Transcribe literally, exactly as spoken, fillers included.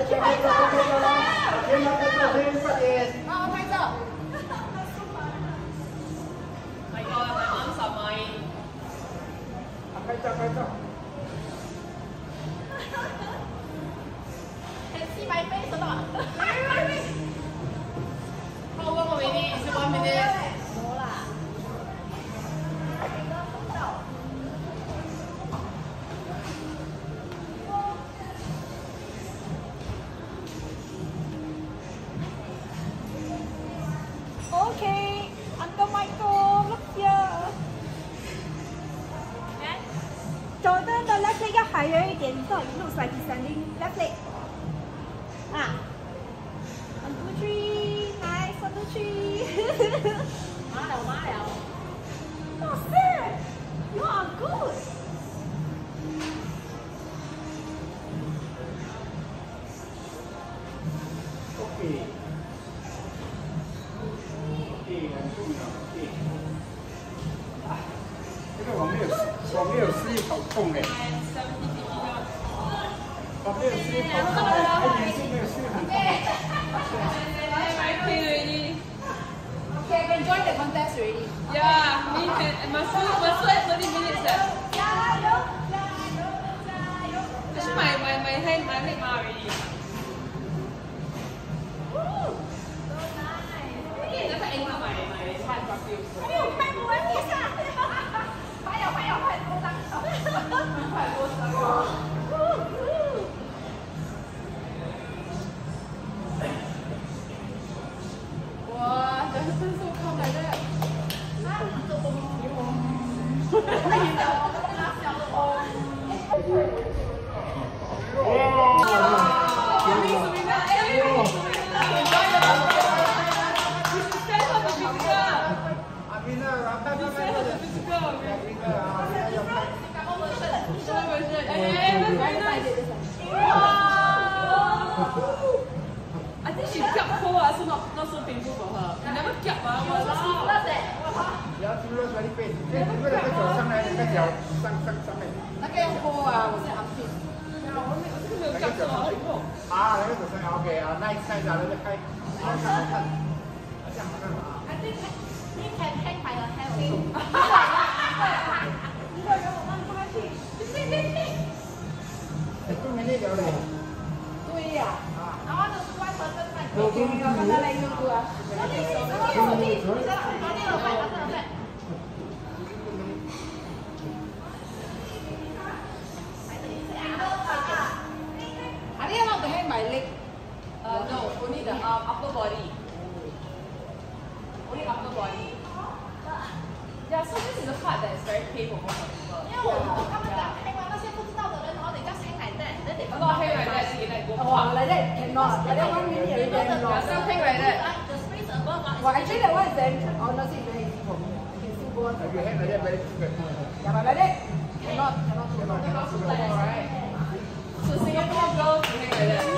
去拍照，先拍照，先快点。 好，拍照。My God, my arms are mine. 拍照，拍照。 Can see my face or not? How long already? Is it one minute? No lah. Okay, Uncle Michael, look here. Jordan 的 left leg 要 higher 一点 so it looks like he's standing left leg. Ah. One, two, three. Nice. One, two, three. 麻了，麻了。 Oh, sir, you are good. Okay. Okay, 很重要。Okay. 啊，这个我没有，我没有示意好痛嘞。我没有示意好痛嘞，他也是没有示意很痛。 Okay, I can join the contest already. Yeah, me too. My food, my food at thirty minutes. Actually, my, my, my hand, my leg are already. Woo. So nice. Okay, that's why anyhow my, my hand got feel. 还有拍不完比赛。拍呀拍呀拍，多张手。 快多张。哇，这真是我看来的。I think she kiap cold ah, so not not so painful for her. You never kiap ah, walao. Yeah, serious very pain. 这个那个脚上来，那个脚上上上面。 那个用锅啊，我是 armpit。 这个没有kiap过啊，很痛。 啊，那个手上 OK 啊，那一看下来就开，好看好看，这样好看吗？ I think he can hang by your hair also. 一个人我帮你放下去。 哎，都没那条嘞。 对呀。然后就是外头正在。 我给你看到那个歌啊。 手机，手机，手机，手机，手机有快，手机有快。Are they allowed to hang by leg? Uh, no, only the um, upper body. Only upper body. Yeah, so this is the part that is very painful for most of people. 因为我我他们讲 hang 完那些不知道的人，然后你 just hang like that, then they A lot of hang like that, see, like go Oh, up. like that cannot. Like that one minute already Yeah, cannot. some hang like that. The space above ah. Well, actually that one is very honestly very easy for me. I can still go on. If you hang like that, very difficult. Yeah, but like that cannot cannot do. Not so normal, right? So Singapore girls hang like that.